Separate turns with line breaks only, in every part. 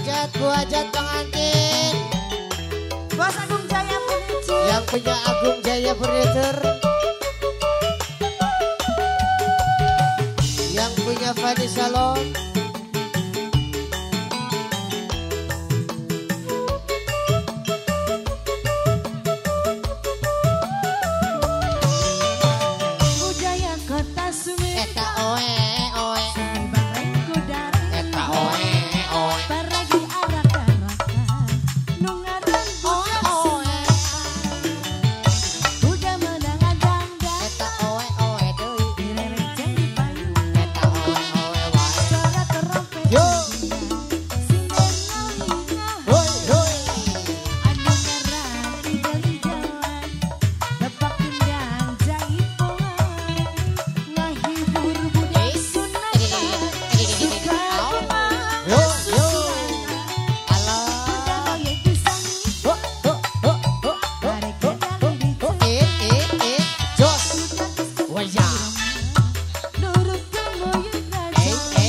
Bu Hajat pengantin.
Bos Agung Jaya Furniture.
Yang punya Agung Jaya Furniture. Yang punya Fadi Salon.
Budaya Kota Sumedang.
Eta oe oe.
Bareng kudari.
Eta oe oe.
Paragi arak-arakan. Nungaran
Oe oe.
udah menang-adang.
Eta oe oe deui.
Direrek jadi payung.
Eta oe oe wae.
Suara terompet.
Yo.
Sinden ngawinga.
Hoi hoi.
Anu ngaran idel-idelan. Tepak kendang jaipongan. Ngahibur budak sunatan. Suka kemang.
Yo yo. Halo.
Udah moye pisang.
Ho ho ho ho ho.
Tarik kendali di
Jos. Waya.
nurutkan moye raja.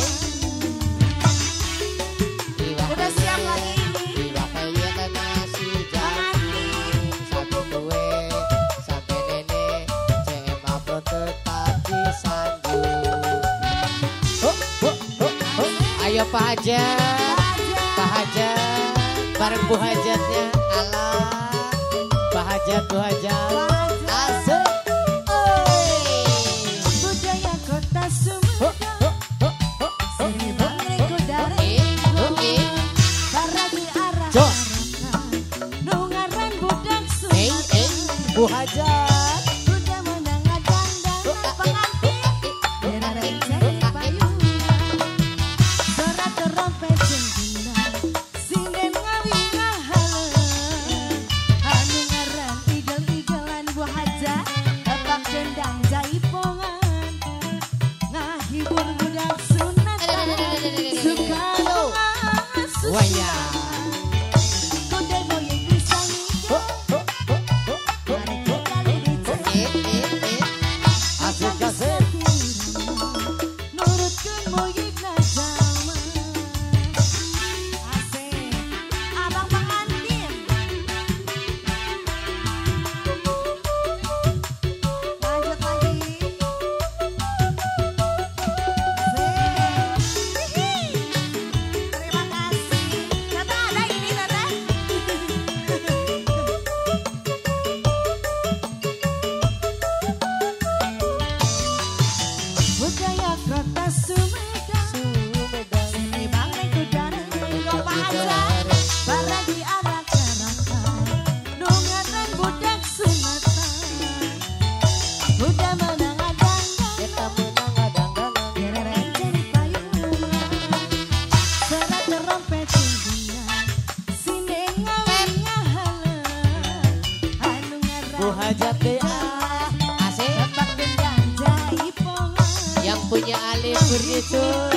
Udah siap lagi ini.
Iwa kaya na nasi jagung. Satu kue, sampai nenek. CM upload tetap disanjung. Ho ho ho ho. Ayo Pak Hajat. Pak Hajat. Bareng Bu Hajatnya. Alah. Pak Hajat, Bu Hajat. Asik. Oi.
Budaya Kota
Ho
Sumedang.
ho ho ho.
Seni bangre kudari. Baragi
Jos.
arak-arakan. Nungaran budak
Eh
sunatan.
eh. Bu Hajat.
Udah menang-adang dan pengantin. Direrek jadi payungan. Suara terompet jenggungan. Sinden ngawinga haleun. Anu ngaran igel-igelan Bu Hajat. Tepak kendang jaipongan. Ngahibur budak sunatan. Suka ngasuh.
Waya.
Kude moye pisang.
Ho ho ho ho ho.
Tarik kendali di
Asik asik.
nurutkan moyigna zaman. Asik. Abang pengantin. Lanjut lagi. Asik. Terima kasih. Tata ada ini Tata. Budaya Kota Sumedang. Seni bangre kudari. Kepahasan. Baragi arak-arakan. Nungaran budak sunatan. Udah menang-adang.
Kita menang adang-adang.
Direrek jadi payungan. Suara terompet jenggungan. Sinden ngawinga haleun. Anu ngaran
Bu Hajat deh ah. Asik.
tepak kendang jaipongan.
Yang punya Alif Furniture.